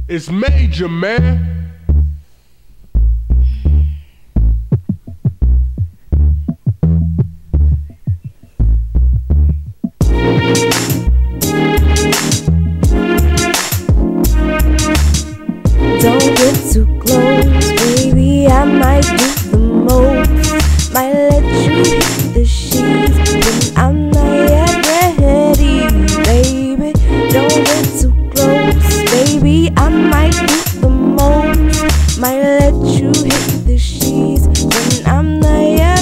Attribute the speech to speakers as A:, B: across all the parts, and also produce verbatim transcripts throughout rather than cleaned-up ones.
A: It's major, man.
B: Don't get too close, baby, I might do the most. Might let you hit the sheets when I'm not yet ready, baby. Don't get too close, baby, I might do the most. Might let you hit the sheets when I'm not yet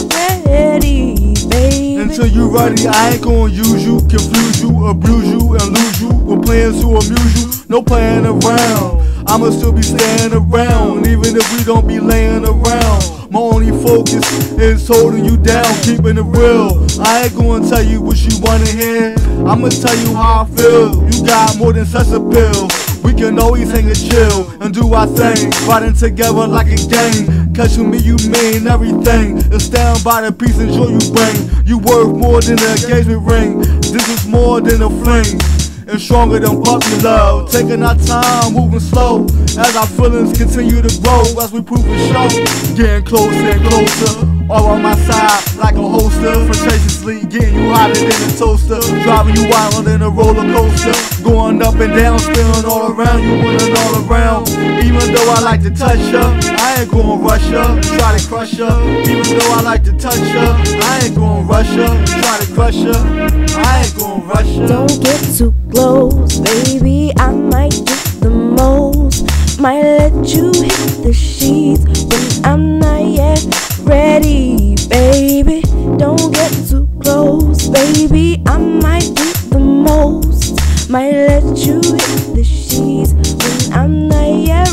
B: ready, baby.
C: Until you ready, I ain't gonna use you, confuse you, abuse you, and lose you. We're playing to amuse you, no playing around. I'ma still be staying around, even if we don't be laying around. My only focus is holding you down, keeping it real. I ain't gonna tell you what you wanna hear, I'ma tell you how I feel. You got more than sex appeal. We can always hang and chill and do our thing, riding together like a gang. Cause to me you mean everything. It's stand by the peace and joy you bring. You worth more than an engagement ring. This is more than a fling, and stronger than puppy love. Taking our time, moving slow, as our feelings continue to grow, as we prove and show. Getting closer and closer, all on my side like a holster. Flirtatiously getting you hotter than a toaster, driving you wild than a roller coaster. Going up and down, spinning all around, you winning all around. Even though I like to touch her, I ain't gonna rush her, try to crush her. Even though I like to touch her, I ain't gonna rush her, try to crush her. I ain't gonna rush her.
B: Don't get too close, baby, I might do the most. Might let you hit the sheets when I'm not yet ready, baby. Don't get too close, baby, I might do the most. Might let you hit the sheets when I'm not yet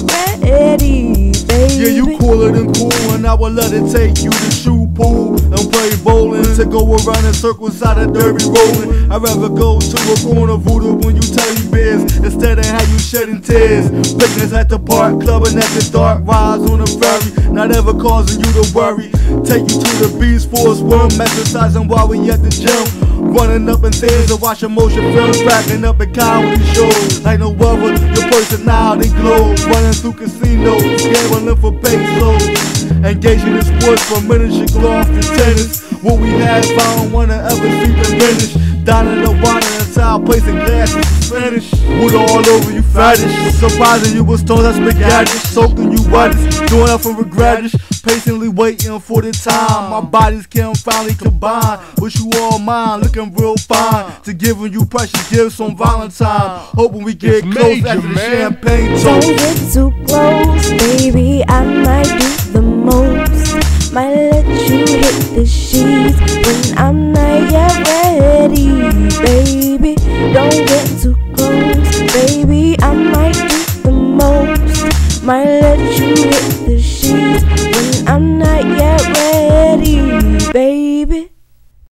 B: ready, baby.
C: Yeah, you cooler than cool, and I will let it take you to shoe pool and play bowling, to go around in circles out of derby rolling. I'd rather go to a corner voodoo when you tell you biz, instead of how you shedding tears. Picnics at the park, clubbing at the dark, rides on the ferry, not ever causing you to worry. Take you to the beach for a swim, exercising while we at the gym, running up in stairs to watch a motion film, cracking up at comedy shows. Like no other, your personality glows, running through casinos, gambling for pesos, engaging in sports from miniature golf to tennis. What we have, I don't wanna ever see diminish. Dining the water inside, placing glasses in Spanish. Wood all over you fetish, surprising you was told that's spaghetti, soaking you wettest, doing up for regretish. Patiently waiting for the time my bodies can finally combine. Wish you all mine, looking real fine, to giving you precious gifts on Valentine. Hoping we get
A: It's
C: close
A: major,
C: after the
A: man.
C: champagne toast.
B: Don't get too close, baby, I might do the most. Might let you hit the sheets when I'm not yet ready, baby. Don't get too close, baby, I might do the most. Might let you hit the sheets when I'm not yet ready, baby.